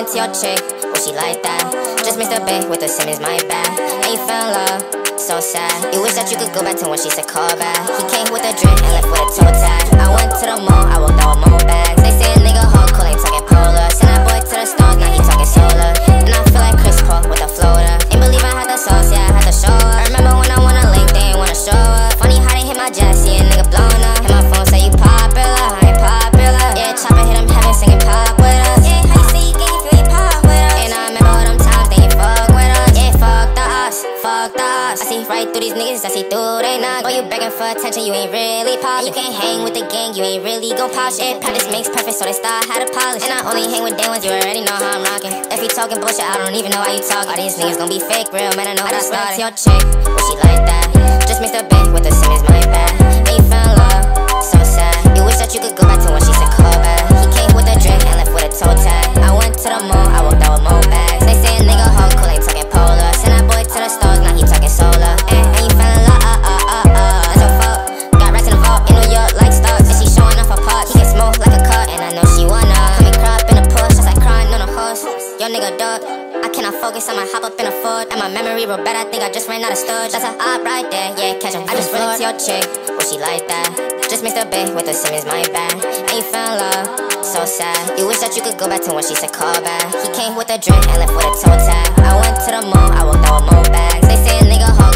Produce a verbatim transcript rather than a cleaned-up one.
went to your chick, well she like that. Just missed a bit with the Simmons, my bad. And you fell in love, so sad. You wish that you could go back to when she said call back. He came with a drink and left with a toe tag. I went to the mall, I walked out with more bags. They say a nigga hard cool ain't talking polar. Send that boy to the stars, now he talking solar. And I feel like Chris Paul with a floater. Ain't believe I had the sauce, yeah I had to show up. I remember when I wanna link, they ain't wanna show up. Funny how they hit my jet, see a nigga blown up. Hit my phone, say you popular, I ain't popular. Yeah, chopper hit him heaven, singing pop with us. Yeah, how you say you gay, feel you pop with us. And I remember all them times they ain't fuck with us. Yeah, fuck the us, fuck the us. I see right through these niggas, I see through they knock. Boy, you begging for attention, you ain't really pop. You can't hang with the gang, you ain't really gon' pop shit. Practice makes perfect, so they start how to polish. And I only hang with day ones, you already know how I'm rocking. If you talking bullshit, I don't even know how you talk. All these niggas gon' be fake, real man, I know how to start. Your chick, well she like that. Just mixed a bit with the Simmons, my bad. And you fell in love, so sad. You wish that you could go back to when she said call back. He came with a drink and left with a toe tag. I went to the mall, I walked out with more bags. They say a nigga hard cool ain't talking polar. Send that boy to the stars, now he talking solar. And, and you fell in love, uh, uh, uh, uh. That's your fault. Got racks in the vault in New York like stars. And she showing off her parts. He can smoke like a cut, and I know she wanna. Come and crop in a push, just like crying on a horse. Yo nigga dog, I cannot focus, I'ma hop up in a Ford. And my memory real bad, I think I just ran out of storage. That's a op right there, yeah, catch her. I just ran to your chick, well she like that. Just mixed a bit with the Simmons, my bad. And you fell in love, so sad. You wish that you could go back to when she said call back. He came with a drink and left with a toe tag. I went to the mall, I walked out with more bags. They say a nigga hard